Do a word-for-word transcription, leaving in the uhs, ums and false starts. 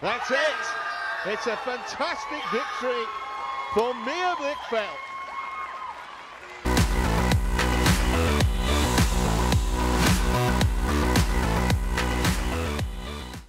That's it. It's a fantastic victory for Mia Blichfeldt.